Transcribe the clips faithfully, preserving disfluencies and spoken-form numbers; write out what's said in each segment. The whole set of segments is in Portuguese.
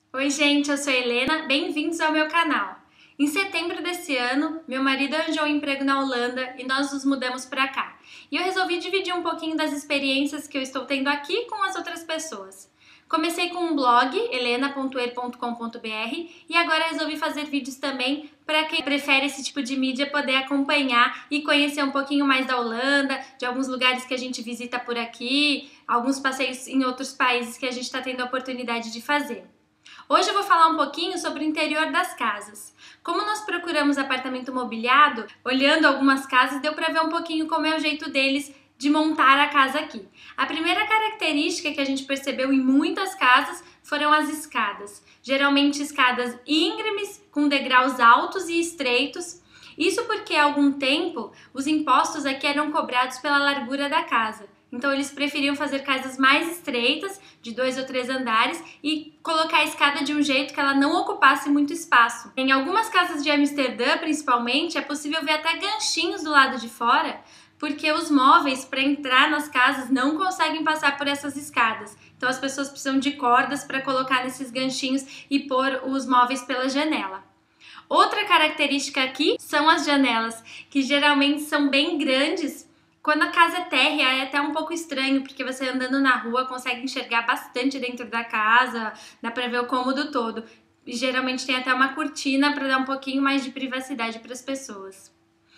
Oi gente, eu sou a Helena, bem-vindos ao meu canal. Em setembro desse ano, meu marido arranjou um emprego na Holanda e nós nos mudamos para cá. E eu resolvi dividir um pouquinho das experiências que eu estou tendo aqui com as outras pessoas. Comecei com um blog, helena ponto er ponto com ponto br, e agora resolvi fazer vídeos também para quem prefere esse tipo de mídia poder acompanhar e conhecer um pouquinho mais da Holanda, de alguns lugares que a gente visita por aqui, alguns passeios em outros países que a gente está tendo a oportunidade de fazer. Hoje eu vou falar um pouquinho sobre o interior das casas. Como nós procuramos apartamento mobiliado, olhando algumas casas, deu para ver um pouquinho como é o jeito deles de montar a casa aqui. A primeira característica que a gente percebeu em muitas casas foram as escadas. Geralmente escadas íngremes, com degraus altos e estreitos. Isso porque há algum tempo os impostos aqui eram cobrados pela largura da casa. Então eles preferiam fazer casas mais estreitas, de dois ou três andares, e colocar a escada de um jeito que ela não ocupasse muito espaço. Em algumas casas de Amsterdã, principalmente, é possível ver até ganchinhos do lado de fora, porque os móveis para entrar nas casas não conseguem passar por essas escadas. Então as pessoas precisam de cordas para colocar nesses ganchinhos e pôr os móveis pela janela. Outra característica aqui são as janelas, que geralmente são bem grandes. Quando a casa é térrea é até um pouco estranho, porque você andando na rua consegue enxergar bastante dentro da casa, dá pra ver o cômodo todo. E geralmente tem até uma cortina para dar um pouquinho mais de privacidade para as pessoas.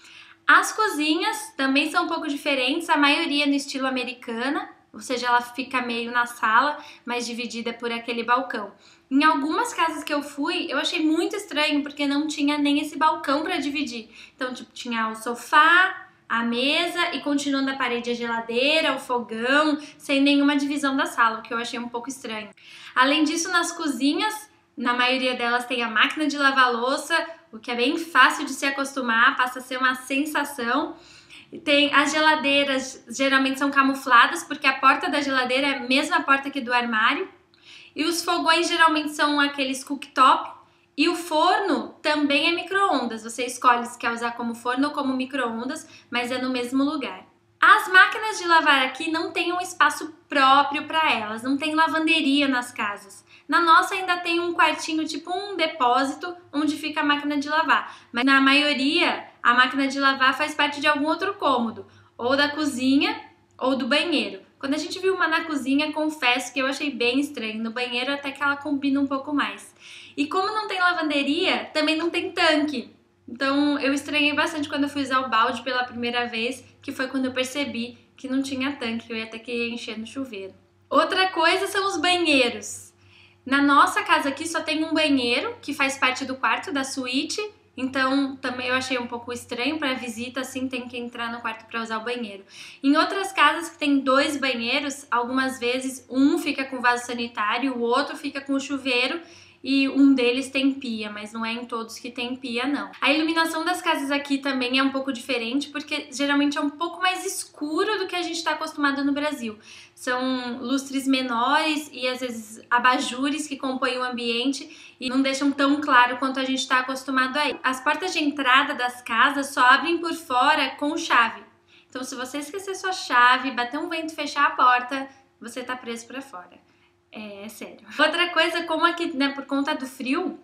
As cozinhas também são um pouco diferentes, a maioria no estilo americana, ou seja, ela fica meio na sala, mas dividida por aquele balcão. Em algumas casas que eu fui, eu achei muito estranho, porque não tinha nem esse balcão para dividir. Então, tipo, tinha o sofá, a mesa e continuando a parede a geladeira, o fogão, sem nenhuma divisão da sala, o que eu achei um pouco estranho. Além disso, nas cozinhas, na maioria delas tem a máquina de lavar louça, o que é bem fácil de se acostumar, passa a ser uma sensação. Tem as geladeiras, geralmente são camufladas, porque a porta da geladeira é a mesma porta que do armário. E os fogões geralmente são aqueles cooktop. E o forno também é micro-ondas, você escolhe se quer usar como forno ou como micro-ondas, mas é no mesmo lugar. As máquinas de lavar aqui não têm um espaço próprio para elas, não tem lavanderia nas casas. Na nossa ainda tem um quartinho, tipo um depósito, onde fica a máquina de lavar. Mas na maioria, a máquina de lavar faz parte de algum outro cômodo, ou da cozinha ou do banheiro. Quando a gente viu uma na cozinha, confesso que eu achei bem estranho. No banheiro até que ela combina um pouco mais. E como não tem lavanderia, também não tem tanque. Então eu estranhei bastante quando eu fui usar o balde pela primeira vez, que foi quando eu percebi que não tinha tanque, eu ia ter que encher no chuveiro. Outra coisa são os banheiros. Na nossa casa aqui só tem um banheiro, que faz parte do quarto da suíte, então também eu achei um pouco estranho para visita, assim, tem que entrar no quarto para usar o banheiro. Em outras casas que tem dois banheiros, algumas vezes um fica com vaso sanitário, o outro fica com o chuveiro, e um deles tem pia, mas não é em todos que tem pia, não. A iluminação das casas aqui também é um pouco diferente, porque geralmente é um pouco mais escuro do que a gente está acostumado no Brasil. São lustres menores e às vezes abajures que compõem o ambiente e não deixam tão claro quanto a gente está acostumado aí. As portas de entrada das casas só abrem por fora com chave. Então se você esquecer sua chave, bater um vento e fechar a porta, você tá preso para fora. É, é sério. Outra coisa, como aqui, né, por conta do frio,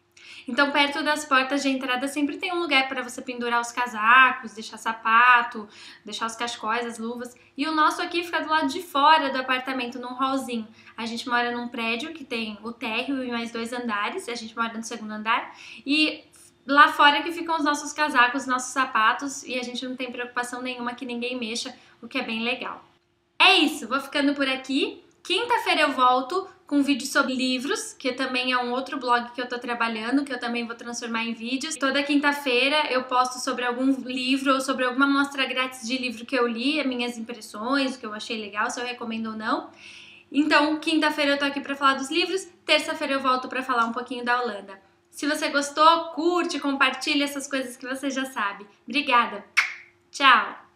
então perto das portas de entrada sempre tem um lugar para você pendurar os casacos, deixar sapato, deixar os cachecóis, as luvas. E o nosso aqui fica do lado de fora do apartamento, num hallzinho. A gente mora num prédio que tem o térreo e mais dois andares, a gente mora no segundo andar. E lá fora que ficam os nossos casacos, nossos sapatos, e a gente não tem preocupação nenhuma que ninguém mexa, o que é bem legal. É isso, vou ficando por aqui. Quinta-feira eu volto com um vídeo sobre livros, que também é um outro blog que eu tô trabalhando, que eu também vou transformar em vídeos. Toda quinta-feira eu posto sobre algum livro ou sobre alguma mostra grátis de livro que eu li, as minhas impressões, o que eu achei legal, se eu recomendo ou não. Então, quinta-feira eu tô aqui pra falar dos livros, terça-feira eu volto pra falar um pouquinho da Holanda. Se você gostou, curte, compartilha essas coisas que você já sabe. Obrigada! Tchau!